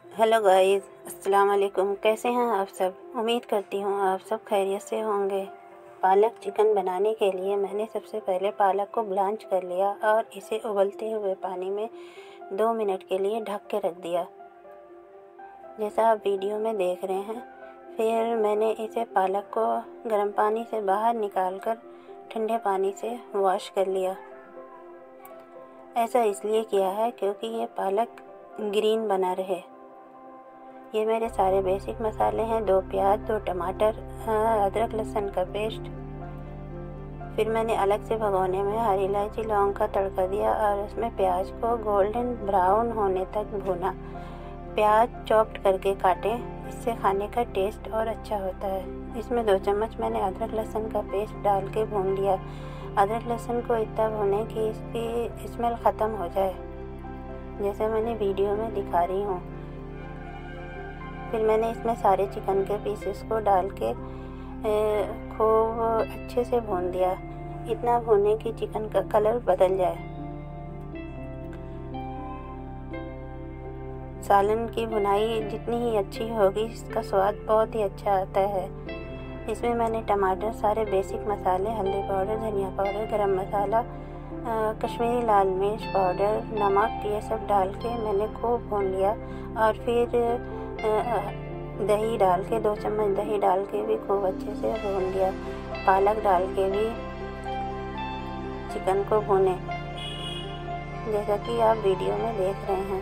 Hello guys, अस्सलाम वालेकुम। कैसे हैं आप सब? उम्मीद करती हूँ आप सब खैरियत से होंगे। पालक चिकन बनाने के लिए मैंने सबसे पहले पालक को ब्लांच कर लिया और इसे उबलते हुए पानी में 2 मिनट के लिए ढक के रख दिया, जैसा आप वीडियो में देख रहे हैं। फिर मैंने इसे पालक को गर्म पानी से बाहर निकाल कर ठंडे पानी से वॉश कर लिया। ऐसा इसलिए किया है क्योंकि ये पालक ग्रीन बना रहे। ये मेरे सारे बेसिक मसाले हैं: 2 प्याज, 2 टमाटर, अदरक लहसुन का पेस्ट। फिर मैंने अलग से भगोने में हरी इलायची लौंग का तड़का दिया और उसमें प्याज को गोल्डन ब्राउन होने तक भूना। प्याज चॉप्ड करके काटें, इससे खाने का टेस्ट और अच्छा होता है। इसमें 2 चम्मच मैंने अदरक लहसुन का पेस्ट डाल के भून लिया। अदरक लहसुन को इतना भूनें कि इसकी स्मेल ख़त्म हो जाए, जैसे मैंने वीडियो में दिखा रही हूँ। फिर मैंने इसमें सारे चिकन के पीसेस को डाल के खूब अच्छे से भून दिया, इतना भूने कि चिकन का कलर बदल जाए। सालन की भुनाई जितनी ही अच्छी होगी, इसका स्वाद बहुत ही अच्छा आता है। इसमें मैंने टमाटर, सारे बेसिक मसाले, हल्दी पाउडर, धनिया पाउडर, गरम मसाला, कश्मीरी लाल मिर्च पाउडर, नमक, ये सब डाल के मैंने खूब भून लिया। और फिर दही डाल के 2 चम्मच दही डाल के भी खूब अच्छे से भून लिया। पालक डाल के भी चिकन को भूने, जैसा कि आप वीडियो में देख रहे हैं।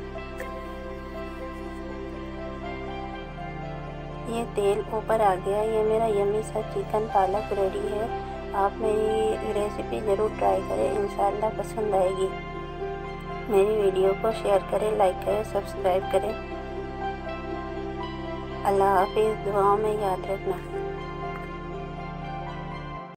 ये तेल ऊपर आ गया। ये मेरा यम्मी सा चिकन पालक रेडी है। आप मेरी रेसिपी ज़रूर ट्राई करें, इंशाल्लाह पसंद आएगी। मेरी वीडियो को शेयर करें, लाइक करें, सब्सक्राइब करें। अल्लाह हाफिज़। दुआओं में याद रखना।